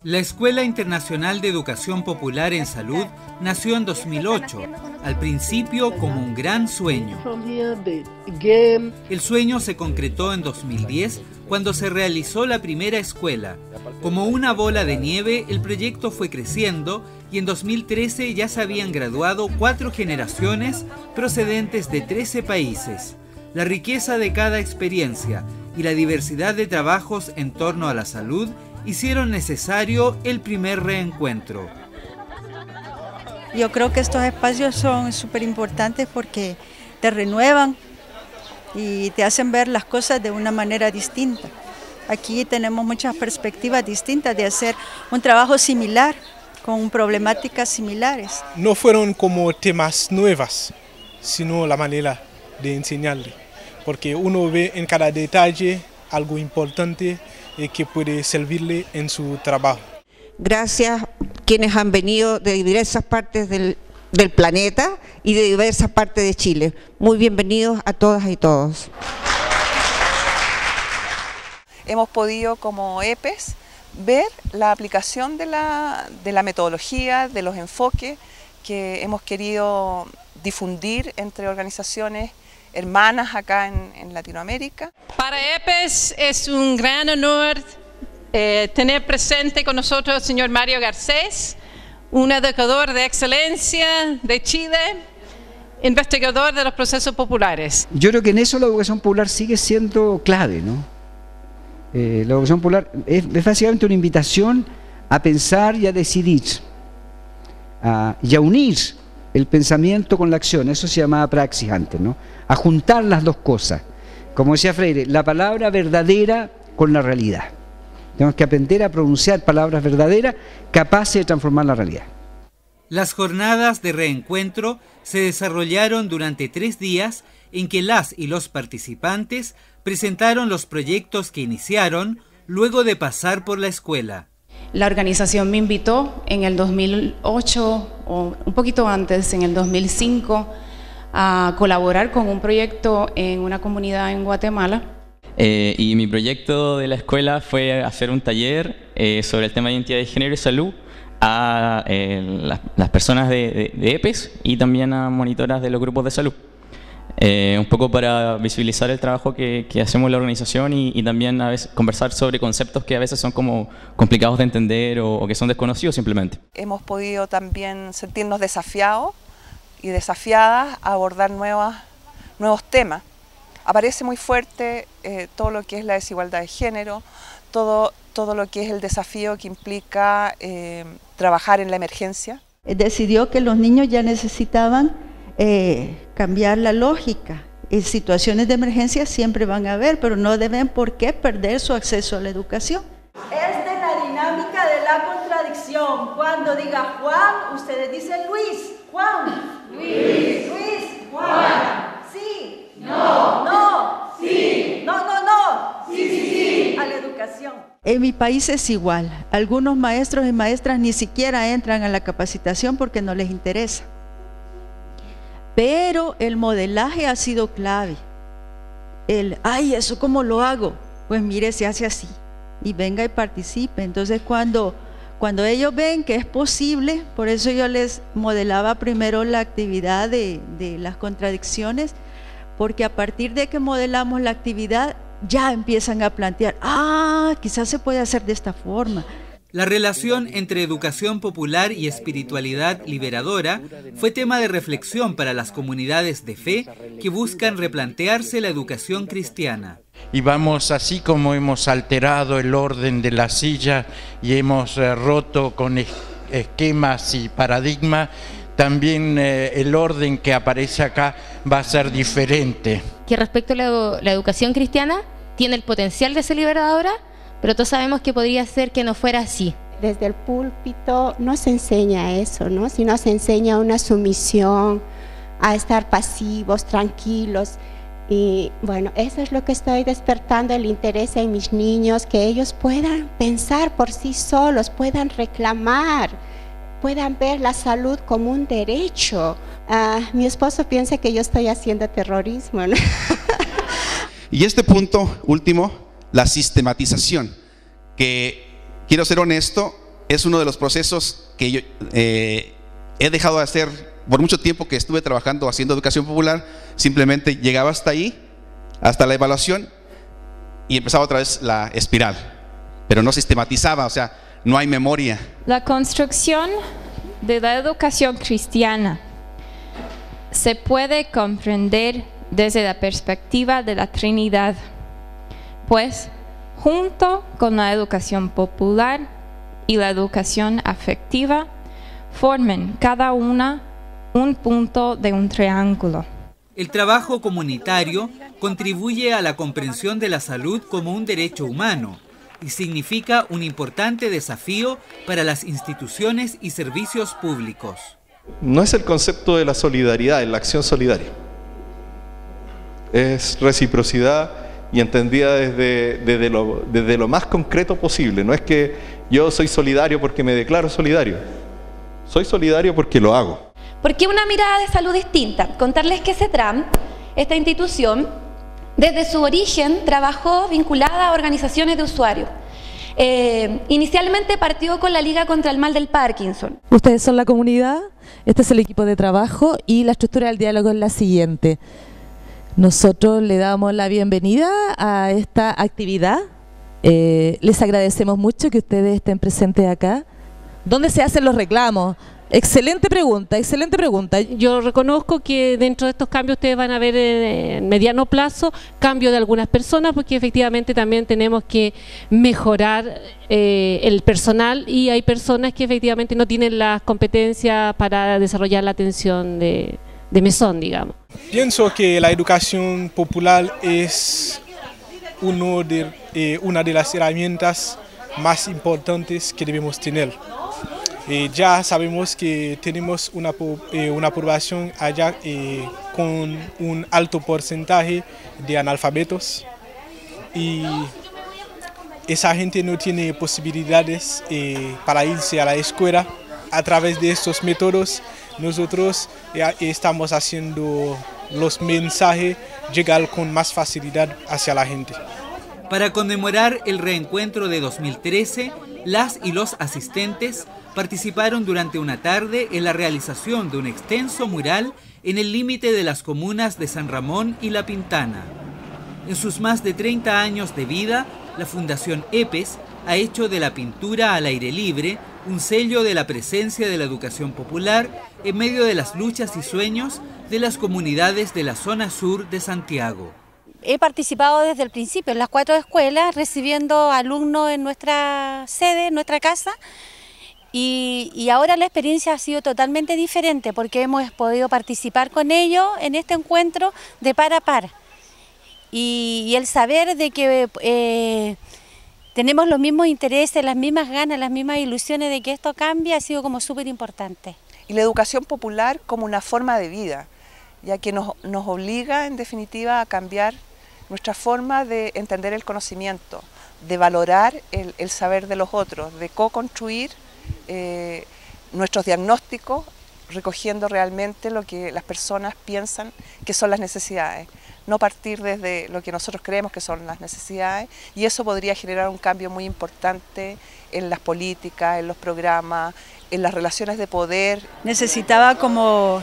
La Escuela Internacional de Educación Popular en Salud nació en 2008, al principio como un gran sueño. El sueño se concretó en 2010 cuando se realizó la primera escuela. Como una bola de nieve, el proyecto fue creciendo y en 2013 ya se habían graduado 4 generaciones procedentes de 13 países. La riqueza de cada experiencia y la diversidad de trabajos en torno a la salud hicieron necesario el primer reencuentro. Yo creo que estos espacios son súper importantes porque te renuevan y te hacen ver las cosas de una manera distinta. Aquí tenemos muchas perspectivas distintas de hacer un trabajo similar, con problemáticas similares. No fueron como temas nuevas, sino la manera de enseñarle, porque uno ve en cada detalle algo importante que puede servirle en su trabajo. Gracias a quienes han venido de diversas partes del planeta y de diversas partes de Chile. Muy bienvenidos a todas y todos. Hemos podido como EPES ver la aplicación de la metodología, de los enfoques que hemos querido difundir entre organizaciones hermanas acá en Latinoamérica. Para EPES es un gran honor tener presente con nosotros al señor Mario Garcés, un educador de excelencia de Chile, investigador de los procesos populares. Yo creo que en eso la educación popular sigue siendo clave, ¿no? La educación popular es básicamente una invitación a pensar y a decidir, y a unir el pensamiento con la acción. Eso se llamaba praxis antes, ¿no? A juntar las dos cosas. Como decía Freire, la palabra verdadera con la realidad. Tenemos que aprender a pronunciar palabras verdaderas capaces de transformar la realidad. Las jornadas de reencuentro se desarrollaron durante 3 días en que las y los participantes presentaron los proyectos que iniciaron luego de pasar por la escuela. La organización me invitó en el 2008 o un poquito antes, en el 2005, a colaborar con un proyecto en una comunidad en Guatemala. Y mi proyecto de la escuela fue hacer un taller sobre el tema de identidad de género y salud a las personas de EPES y también a monitoras de los grupos de salud. Un poco para visibilizar el trabajo que hacemos en la organización y también a veces conversar sobre conceptos que a veces son como complicados de entender o que son desconocidos simplemente. Hemos podido también sentirnos desafiados y desafiadas a abordar nuevos temas. Aparece muy fuerte todo lo que es la desigualdad de género, todo lo que es el desafío que implica trabajar en la emergencia. Decidió que los niños ya necesitaban cambiar la lógica. En situaciones de emergencia siempre van a haber, pero no deben por qué perder su acceso a la educación. Es de la dinámica de la contradicción. Cuando diga Juan, ustedes dicen Luis. Juan. Luis. Luis. Juan. Sí. No. No. Sí. No. Sí, sí, sí. A la educación. En mi país es igual. Algunos maestros y maestras ni siquiera entran a la capacitación porque no les interesa. Pero el modelaje ha sido clave. Ay, ¿eso cómo lo hago? Pues mire, se hace así. Y venga y participe. Entonces cuando ellos ven que es posible, por eso yo les modelaba primero la actividad de las contradicciones, porque a partir de que modelamos la actividad, ya empiezan a plantear, quizás se puede hacer de esta forma. La relación entre educación popular y espiritualidad liberadora fue tema de reflexión para las comunidades de fe que buscan replantearse la educación cristiana. Y vamos, así como hemos alterado el orden de la silla y hemos roto con esquemas y paradigmas, también el orden que aparece acá va a ser diferente. Que respecto a la educación cristiana, tiene el potencial de ser liberadora, pero todos sabemos que podría ser que no fuera así. Desde el púlpito no se enseña eso, ¿no? Sino se enseña una sumisión, a estar pasivos, tranquilos. Y bueno, eso es lo que estoy despertando el interés en mis niños, que ellos puedan pensar por sí solos, puedan reclamar, puedan ver la salud como un derecho. Mi esposo piensa que yo estoy haciendo terrorismo, ¿no? Y este punto último, la sistematización, que quiero ser honesto, es uno de los procesos que yo he dejado de hacer por mucho tiempo que estuve trabajando haciendo educación popular. Simplemente llegaba hasta ahí, hasta la evaluación, y empezaba otra vez la espiral, pero no sistematizaba, o sea, no hay memoria. La construcción de la educación cristiana se puede comprender desde la perspectiva de la Trinidad, pues junto con la educación popular y la educación afectiva forman cada una un punto de un triángulo. El trabajo comunitario contribuye a la comprensión de la salud como un derecho humano y significa un importante desafío para las instituciones y servicios públicos. No es el concepto de la solidaridad, es la acción solidaria. Es reciprocidad y entendida desde lo más concreto posible. No es que yo soy solidario porque me declaro solidario. Soy solidario porque lo hago. ¿Por qué una mirada de salud distinta? Contarles que CETRAM, esta institución, desde su origen trabajó vinculada a organizaciones de usuarios. Inicialmente partió con la Liga contra el Mal del Parkinson. Ustedes son la comunidad, este es el equipo de trabajo y la estructura del diálogo es la siguiente. Nosotros le damos la bienvenida a esta actividad. Les agradecemos mucho que ustedes estén presentes acá. ¿Dónde se hacen los reclamos? Excelente pregunta, excelente pregunta. Yo reconozco que dentro de estos cambios ustedes van a ver en mediano plazo cambio de algunas personas, porque efectivamente también tenemos que mejorar el personal, y hay personas que efectivamente no tienen las competencias para desarrollar la atención de mesón, digamos. Pienso que la educación popular es una de las herramientas más importantes que debemos tener. Ya sabemos que tenemos una población allá con un alto porcentaje de analfabetos, y esa gente no tiene posibilidades para irse a la escuela. A través de estos métodos nosotros estamos haciendo los mensajes llegar con más facilidad hacia la gente. Para conmemorar el reencuentro de 2013, las y los asistentes participaron durante una tarde en la realización de un extenso mural en el límite de las comunas de San Ramón y La Pintana. En sus más de 30 años de vida, la Fundación EPES ha hecho de la pintura al aire libre un sello de la presencia de la educación popular en medio de las luchas y sueños de las comunidades de la zona sur de Santiago. He participado desde el principio en las 4 escuelas, recibiendo alumnos en nuestra sede, en nuestra casa, y ahora la experiencia ha sido totalmente diferente porque hemos podido participar con ellos en este encuentro de par a par. Y el saber de que tenemos los mismos intereses, las mismas ganas, las mismas ilusiones de que esto cambie ha sido como súper importante. Y la educación popular como una forma de vida, ya que nos obliga en definitiva a cambiar nuestra forma de entender el conocimiento, de valorar el saber de los otros, de co-construir nuestros diagnósticos, recogiendo realmente lo que las personas piensan que son las necesidades, no partir desde lo que nosotros creemos que son las necesidades, y eso podría generar un cambio muy importante en las políticas, en los programas, en las relaciones de poder. Necesitaba como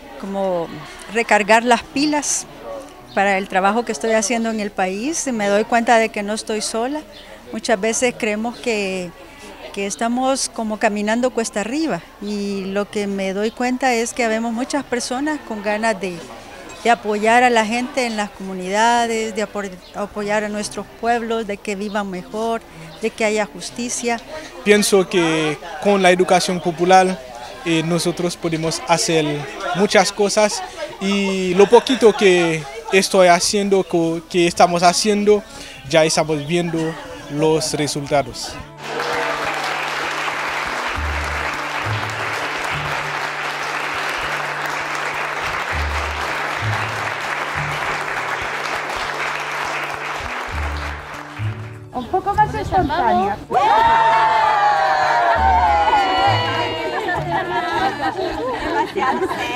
recargar las pilas para el trabajo que estoy haciendo en el país. Me doy cuenta de que no estoy sola. Muchas veces creemos que estamos como caminando cuesta arriba, y lo que me doy cuenta es que habemos muchas personas con ganas de apoyar a la gente en las comunidades, de apoyar a nuestros pueblos, de que vivan mejor, de que haya justicia. Pienso que con la educación popular nosotros podemos hacer muchas cosas, y lo poquito que estoy haciendo, que estamos haciendo, ya estamos viendo los resultados. Un poco más espontánea. Demasiado seria.